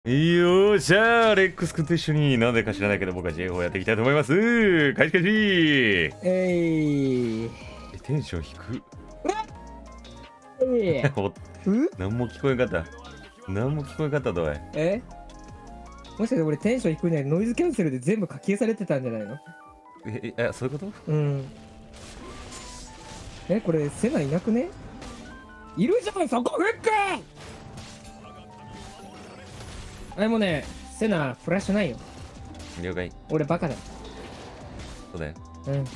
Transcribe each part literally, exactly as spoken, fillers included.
よっしゃー、レックス君と一緒になんでか知らないけど僕は ジェイフォー やっていきたいと思います。開始開始。 えい。 テンション低く。 えい。 お何も聞こえんかった。何も聞こえんかったとおい。 えもしかして俺テンション低いのにノイズキャンセルで全部書き消されてたんじゃないの？ え、え、そういうこと？ うん。え、これセナいなくね？いるじゃん、そこフック！あれもね、セナフラッシュないよ。 了解。 俺バカだ。 そうだよ。 うん。 あ、ミ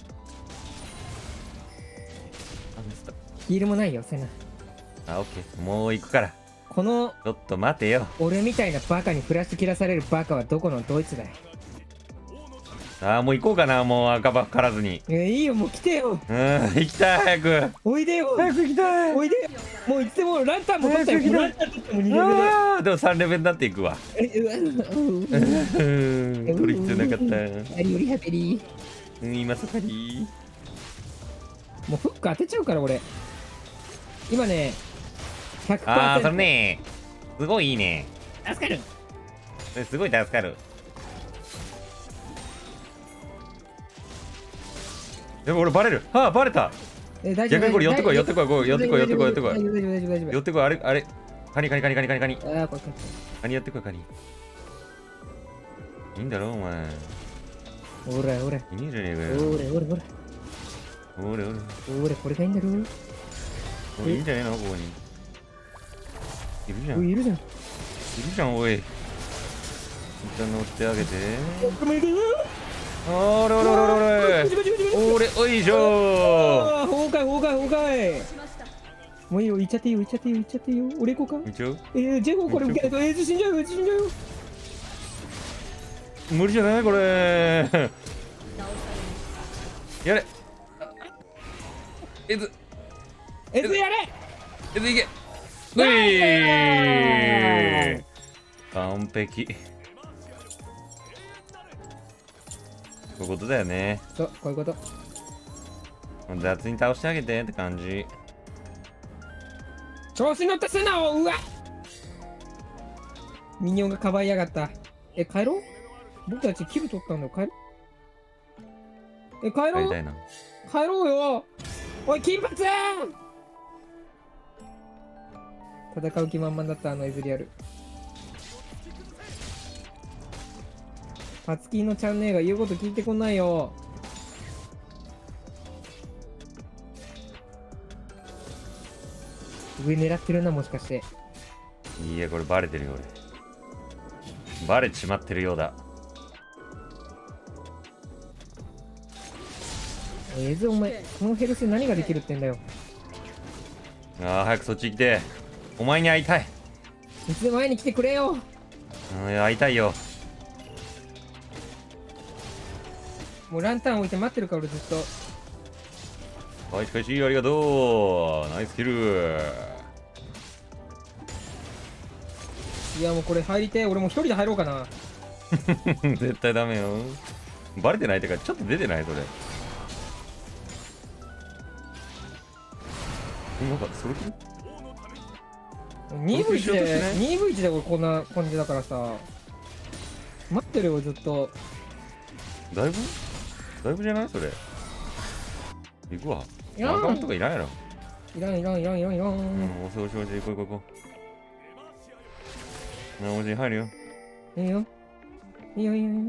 スった。 ヒールもないよ、セナ。 あ、オッケー。もう行くから。 このちょっと待てよ。 俺みたいなバカにフラッシュ切らされるバカはどこのドイツだい？ あー、もう行こうかな。もう赤ばっからずに。 えー、いいよ、もう来てよ。 うん、行きたい、早く。 おいでよ。 早く行きたい。 おいでよ。もういつでもランタンも取ったよ。 早く行きたいランタン取っても逃げるね。 あー、でもさんレベルになっていくわ。 え、うわ、ううん、取る必要なかった。 ありよりはべり。 うん、今そかり。 もうフック当てちゃうから俺。今ね、ひゃくパーセント。 ああ、それね、すごいいいね。 助かる。 それすごい助かる。でも俺バレる。ああ、バレた。 え、大丈夫。 逆にこれ寄ってこい、寄ってこい、こう寄ってこい、寄ってこい、寄ってこい。 大丈夫、大丈夫、大丈夫、大丈夫。 寄ってこい、あれ、あれ。カニカニカニカニカニカニ。 ああ、これ、これ。 カニやってこい、カニ。いいんだろ、お前。 おら、おら。 いいんじゃねえかよ。 おら、おら、おら。 おれおれ。 おら、これがいいんだろう。 おいいんじゃねえの、ここに。いるじゃん。 おい、 いるいるじゃん。 じゃん、おい。一旦乗ってあげて。 これもいるよ。 おれおれおれおれ。おれ、おいしょー。 ああ、崩壊、崩壊、崩壊。もういいよ、行っちゃっていいよ、行っちゃっていいよ、行っちゃっていいよ。俺行こうか。 一応えー、ジェフォーこれ受けないと、えー、死んじゃうよ、死んじゃうよ。 無理じゃないこれ。やれ。えず、 えずやれ。 えずいけ。うい。完璧。こういうことだよね。 そう、こういうこと。 雑に倒してあげてって感じ。 調子に乗ったセナを、うわ。ミニオンがかばいやがった。え、帰ろう。僕たちキル取ったんだよ、帰ろう。え、帰ろう。 帰りたいな。 帰ろうよ。おい、金髪。戦う気満々だったあのエズリアル。パツキーのチャンネルが言うこと聞いてこないよ。上狙ってるな、もしかして。 いや、これバレてるよ、俺。バレちまってるようだ。 えず、お前、このヘルスで何ができるってんだよ。 ああ、早くそっち行って。お前に会いたい。 いつでも会いに来てくれよ。 うん、いや会いたいよ。 もうランタン置いて待ってるから、俺ずっと。 はい、しかし、ありがとう。ナイスキル。 いや、もうこれ入りてえ。俺もう一人で入ろうかな。 絶対ダメよ。バレてないってか、ちょっと出てないそれ。なんか、それ切るにブイいち で、 しようとしてないにブイいち で俺こんな感じだからさ。待ってるよ、ずっと。 だいぶだいぶじゃないそれ。行くわ。 いらんアカウントとかいらんやろ。 いらん、いらん、いらん、いらん、いらん。 うん、押せ押せ押せ、行こう行こう行こう。なあ、押し入るよ。 いいよ。いいよ、いいよ、いいよ。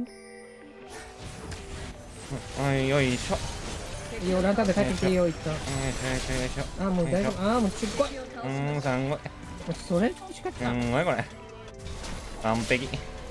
はい、よいしょ。 いいよ、ランタンで帰ってきていいよ、一旦。 よいしょよいしょよいしょ。 あー、もう大丈夫。あー、もうすっごい。もうーん、すんごい。 うそれ欲しかっすた。 んごいこれ。完璧。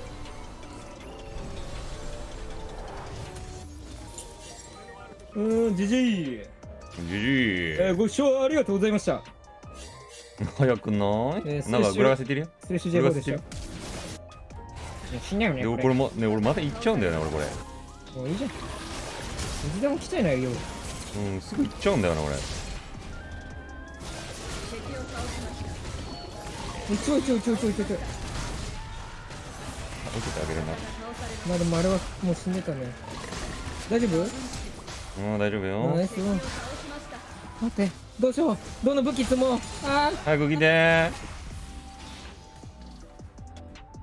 うーん、じじい。 じじい。 えー、ご視聴ありがとうございました。 早くない、 えーなんかぐらわせてるよ。 スレッシュ ジェイフォー でした。いや死んじゃうよね、 でもこれ。 これもね、俺また行っちゃうんだよね、俺これ。 もういいじゃん。いつでも来ちゃいないよ。 うん、すぐ行っちゃうんだよな、俺。 ちょいちょいちょいちょいちょいちょい。 置いててあげるな。 まあでもあれはもう死んでたね。大丈夫？ うん、大丈夫よ。 ナイス。待って、どうしよう。どの武器積もう。あ早く来て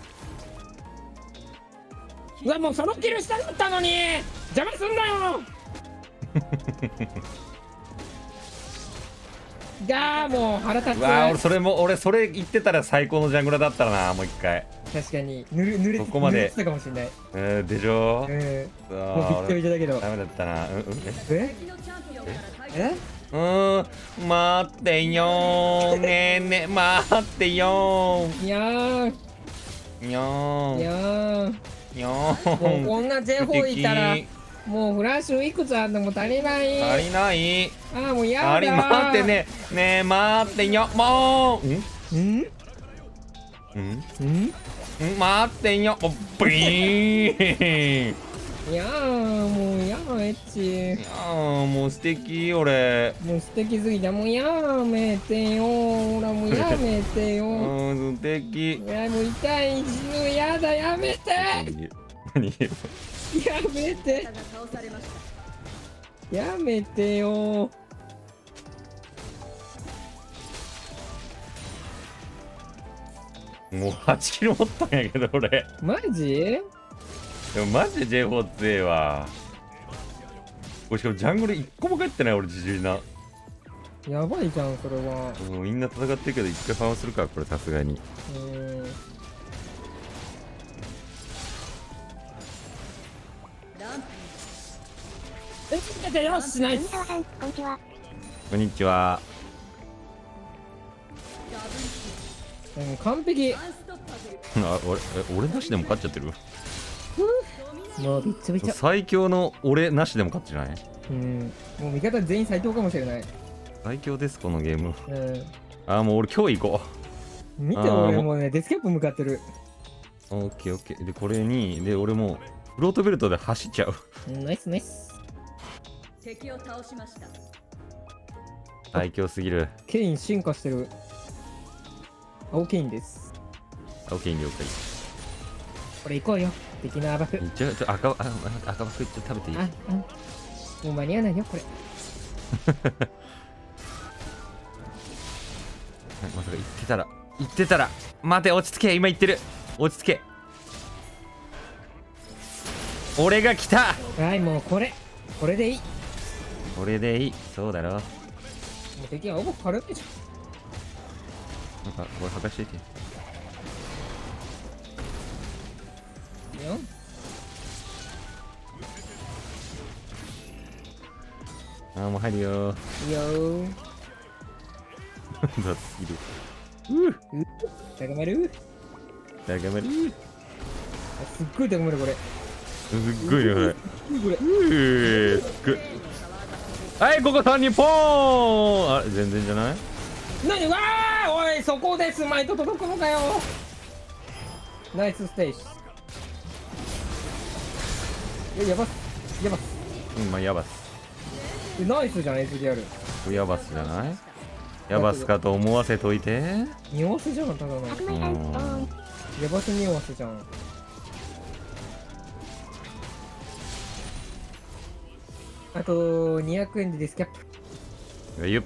うわ、もうそのキルしたかったのに邪魔すんなよがー、もう腹立つ。 うわー、俺それも俺それ言ってたら最高のジャングラだったらな。もう一回確かにぬるぬれてそこまで濡れてたかもしれない。 えー、でしょ。 うん、 うわもうびっちゃびーちゃだけど。 ダメだったな。うんうんえ敵のチャンピオンから対えうーん、待ってよーねえねえ待ってよーいやーよいやーーよもうーこんな全方いたら敵もうフラッシュいくつあっても足りない。 足りないああ、もうやだー。 あり待ってねねえ待ってよもううんうんうんうんうん待ってよもうブイーンいやー、もうやだ、エッチ。 あーもう素敵俺。 もう素敵すぎて、もうやめてよー。ほら、もうやめてようー。 ん素敵。 いや、もう痛い、自分やだ、やめて何やめてが倒されましたやめてよー。 もうはちキロ持ったんやけど俺。 マジでもマジで ジェイフォー 強えわ。これしかもジャングルいっこも帰ってない俺自重な。 やばいじゃん、それは。 もうみんな戦ってるけど一回ファンするかこれさすがに。 うーん。 ランえ、ちょっと待ってよし、ナイス。 さん、こんにちは。 こんにちは。 ダブルキうん、完璧。 ルアンストッパブルあ俺え俺なしでも勝っちゃってる。 もうびっちゃびちゃ。 最強の俺なしでも勝ってない。 うん。もう味方全員最強かもしれない。 最強ですこのゲーム。 うん。 あーもう俺今日行こ見て、 あー俺もうね、デスキャップ向かってる。 う。オッケーオッケー。でこれにで俺もうフロートベルトで走っちゃう。 うん、ナイスナイス。 敵を倒しました最強すぎる。 ケイン進化してる。青ケインです。 オッケー了解。 これ行こうよ。敵のアバフ。 ちょちょ赤あ赤バクちょっと食べていい？ あ、あ。もう間に合わないよ、これ。 まさか言ってたら言ってたら待て落ち着け今言ってる落ち着け俺が来たはい、もうこれ。これでいい。もこれでいいそうだろ。 う敵は重く軽いじなんかこれ剥がしといて。 ゃん。よ。 あーもう入るよいいよー。 雑すぎる。うう高まる。 高まる。 あ、すっごい高まる、これ。 すっごいよこれ。 これ。 うーすっごい。はいここさんにポーンあれ全然じゃない？ なにわーおい前そこでスマイト届くのかよ。ナイスステージ。え、やばっやばっうんまあヤバスえナイスじゃん エスディーアール。 ヤバスじゃない？ヤバスかと思わせといて。 匂わせじゃんただの。 白米さんドーン。 ヤバス匂わせじゃん。あとにひゃくえんでディスキャップ。 ゆっ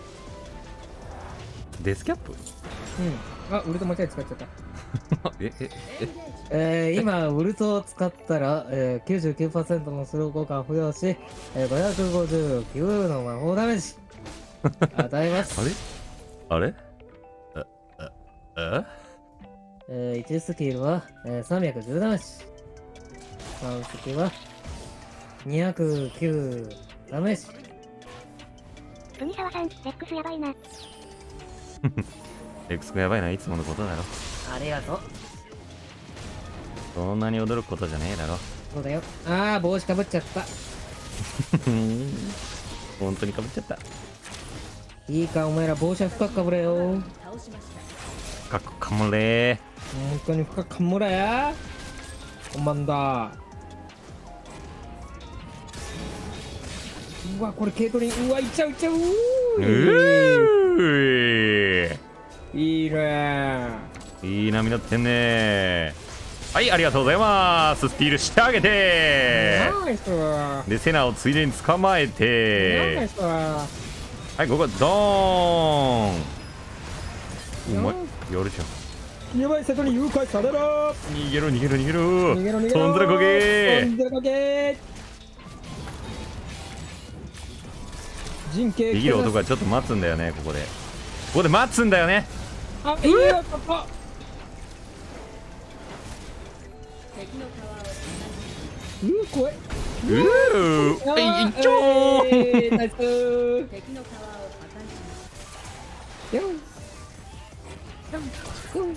デスキャップ。 うん。あ、ウルト間違え使っちゃった。 ええええー、今、ウルトを使ったら、えー、きゅうじゅうきゅうパーセント のスロー効果を付与し、えー、ごひゃくごじゅうきゅうの魔法ダメージ与えます。 あれあれあああえー、いちスキルは、えー、さんびゃくじゅうダメージ。さんスキルはにひゃくきゅうダメージ。 国沢さん、レックスやばいな。 レックスがやばいのはいつものことだろ。 ありがとう。 そんなに驚くことじゃねえだろ。 そうだよ。あー、帽子かぶっちゃった。 本当にかぶっちゃった。 いいか、お前ら帽子は深くかぶれよ。 倒しました。 深くかもれ本当に深くかむらや。おまんだ。うわ、これケイトリン、うわ、いっちゃういっちゃう。うー。 ーうーいいねいい波乗ってんね。はい、ありがとうございます。スティールしてあげて、 ナイスでセナをついでに捕まえナイて、 スはい、ここドーン。お前やるじゃん。 やばい、瀬戸に誘拐されろ。 逃げろ逃げろ逃げろ。 逃げろ逃げろ。 飛んだらこけ飛んだらこけ。人形できる男はちょっと待つんだよね。ここでここで待つんだよね。 あ、いいよ、ここ。 敵のタワーをうー、怖い。 うーあえい一丁えーナイスー。 敵のタワーを破壊しました。 よん。よん。よん。よん。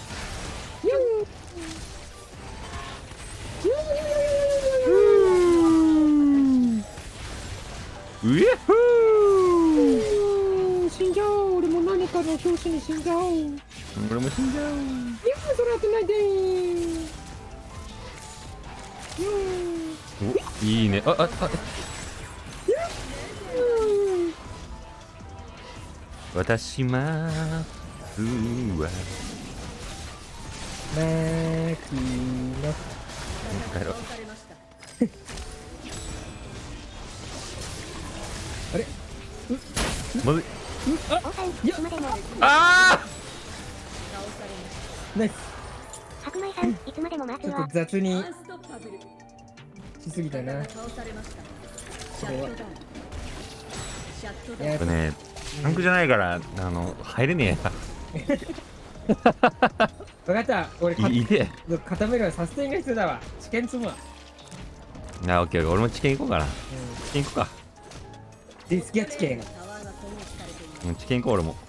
うえふー。 死んじゃおう。俺も何かの拍子に死んじゃおう。いや俺も死んじゃう。 ー、それ当てないでー。 おいいね。あああ私まーすはマーキーの帰ろう。 倒されました。 あれまずい。 王さん、いつまでも。 あ倒されましナイス。 白米さん、いつまでもマーチちょっとは。 雑にた。アンストッパブル。 しすぎたな。 倒されました。シャットダウン。シャットダウン。 いやあねタンクじゃないからあの入れね分かった。俺かえや。いいで。 固めるわ。サステインが必要だわ。知見積むわ。 あオッケー。俺も知見行こうかな。 うん。 知見行こうか。 ディスキャ知見。 タワーが攻撃されています。 うん知見行こう俺も。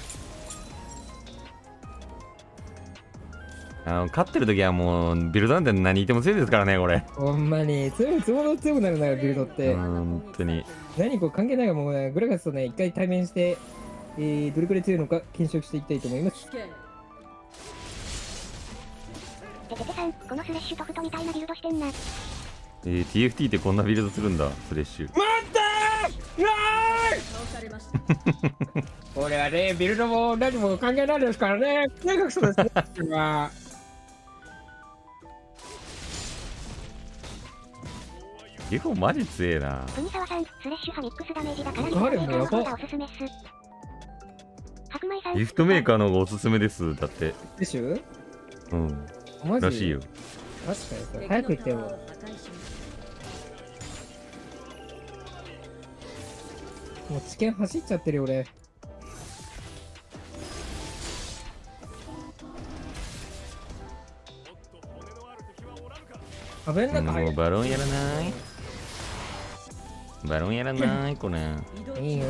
あの勝ってる時はもうビルドなんて何言っても強いですからねこれ。 ほんまに強いつもの強くなるなよビルドって。 本当に。 何こう関係ないがもうねグラガスとね一回対面して、えー、どれくらい強いのか検証していきたいと思います。 危険。 テテテさん、このスレッシュソフトみたいなビルドしてんな。 えー、ティーエフティー ってこんなビルドするんだスレッシュ。 待ってー。うわ倒されました。 ー俺はねビルドも何も関係ないですからね。とにかくそうですね。今ゲホマジ強えな。 国沢さん、スレッシュハミックスダメージだからあれもやばおすすめっす。白米さん、 ギフトメーカーの方がおすすめですだって。 でしゅうんマジらしいよ。 確かにそれ早く言ってよ。 敵のタワーを破壊しました。 もう知見走っちゃってるよ俺。食べんなかもうバロンやらないバロンやらないこれ。 移動いいよ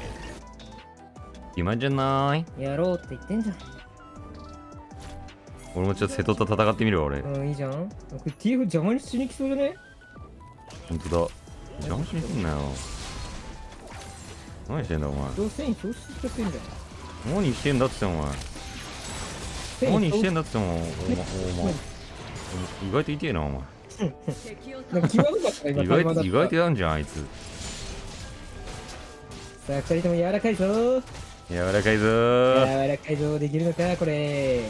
暇じゃない。 やろうって言ってんじゃん。 俺もちょっと瀬戸と戦ってみるわ俺。 うんいいじゃん。これ ティーエフ 邪魔にしに来そうじゃね。 ほんとだ。邪魔しに来んなよ。何してんだお前。 どうせに消失しちゃってんじゃん。 何してんだって言ってお前何してんだって言ってもお前お前意外と痛えなお前敵をなんか際どかった今意外タイマーだったと意外とやんじゃんあいつさあふたりとも柔らかいぞ柔らかいぞー柔らかいぞできるのかこれ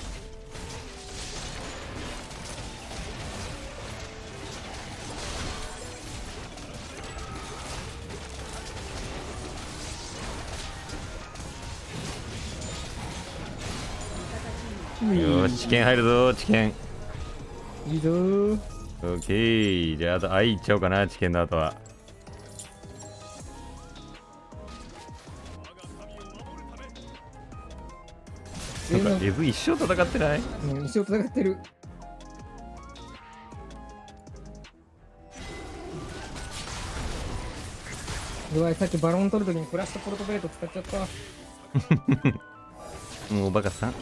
よーし知見入るぞ知見いいぞーオッケーじゃああと愛いっちゃおうかな知見の後はなんかエズ一生戦ってないうん、一生戦ってるうわさっきバロン取るときにフラッシュとポルトベルト使っちゃったもうバカさん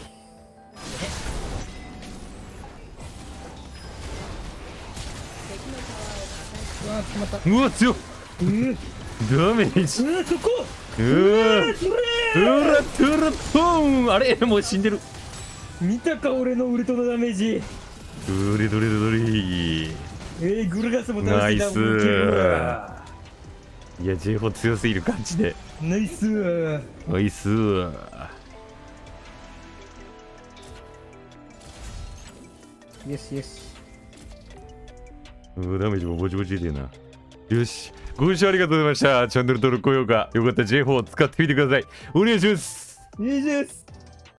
うわ決まったうわ強っうーダメージうわそこうわそれトラトラトーンあれもう死んでる見たか俺のウルトのダメージどれどれどれえー、グルガスもナイス倒していや ジェイフォー 強すぎる感じでナイスーナイスよしよしうわダメージもぼちぼち出てるなよしご視聴ありがとうございましたチャンネル登録高評価よかったら ジェイフォー 使ってみてくださいお願いしますいいです